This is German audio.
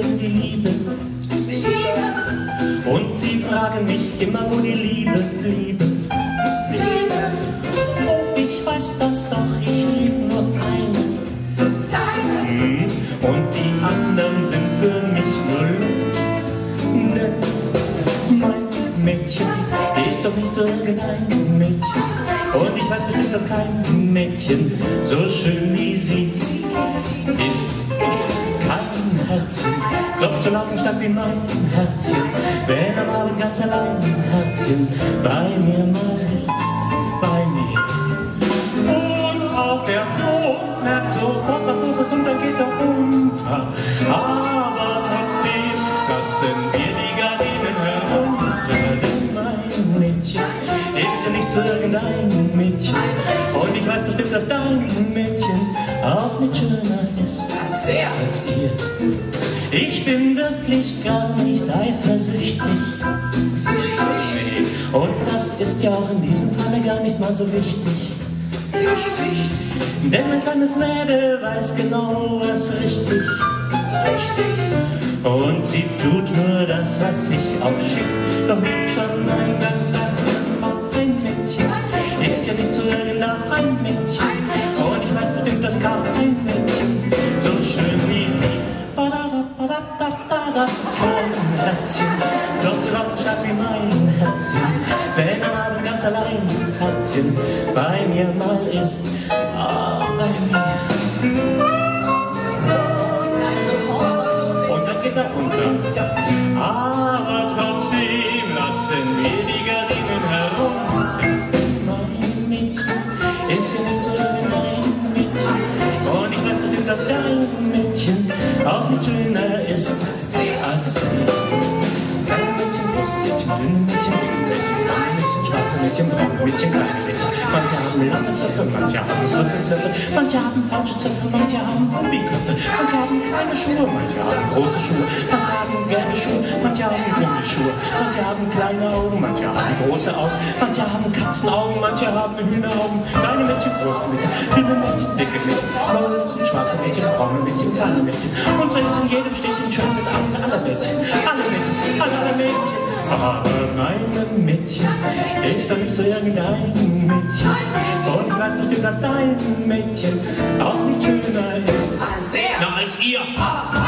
mögen die Liebe. Und sie fragen mich immer, wo die Liebe bliebe. Oh, ich weiß das doch, ich lieb nur eine. Und die anderen sind für mich nur Luft. Denn mein Mädchen ist doch nicht so irgendein Mädchen. Und ich weiß bestimmt, dass kein Mädchen so schön wie sie ist. Kein Herzchen klopft so laut und stark wie mein Herzchen, wenn am Abend ganz allein ein Herzchen bei mir mal ist, bei mir. Und auch der Mond merkt sofort, was los ist, und dann geht er unter. Aber trotzdem lassen wir die Gardinen herunter, denn mein Mädchen ist ja nicht so irgendein Mädchen. Und ich weiß bestimmt, dass dein Mädchen auch nicht schöner ist als ihr. Ich bin wirklich gar nicht eifersüchtig. Nee. Und das ist ja auch in diesem Falle gar nicht mal so wichtig. Denn mein kleines Mädel weiß genau, was richtig. Und sie tut nur das, was ich auch schick. Doch wie schon eingangs sagte, ein Mädchen ist ja nicht so irgendein Mädchen. Und ich weiß bestimmt, dass kein Mädchen so schön wie sie. Mein Herzchen flott so laut und stark wie mein Herzchen, wenn am Abend ganz allein ein Herzchen bei mir mal ist. Bei mir. Und dann geht er runter. Aber trotzdem lassen wir die Gardinen herunter. Mein Mädchen ist ja nicht so irgendein Mädchen. Und ich weiß bestimmt, dass dein Mädchen auch nicht schöner ist als sie. Kleine Mädchen, große Mädchen, dünne Mädchen, dicke Mädchen, braune Mädchen, schwarze Mädchen, braune Mädchen, kleine Mädchen. Manche haben lange Zöpfe, manche haben kurze Zöpfe, manche haben falsche Zöpfe, manche haben Gummiköpfe, manche haben kleine Schuhe, manche haben große Schuhe, manche haben gelbe Schuhe, manche haben Gummischuhe, manche haben kleine Augen, manche haben große Augen, manche haben Katzenaugen, manche haben Hühneraugen. Kleine Mädchen, große Mädchen, dünne Mädchen, dicke Mädchen, blaue Mädchen, schwarze Mädchen, braune Mädchen, kleine Mädchen. Und so ist in jedem Städtchen schön sind abends alle Mädchen, alle Mädchen. Aber mein Mädchen ist doch nicht so irgendein Mädchen. Und ich weiß bestimmt, dass dein Mädchen auch nicht schöner ist. Als wer? Na, als ihr.